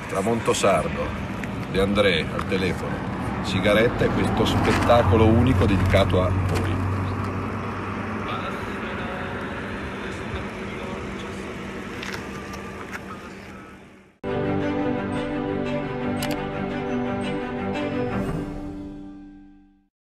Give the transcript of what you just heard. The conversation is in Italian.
Tramonto Sardo, De André al telefono, sigaretta e questo spettacolo unico dedicato a voi.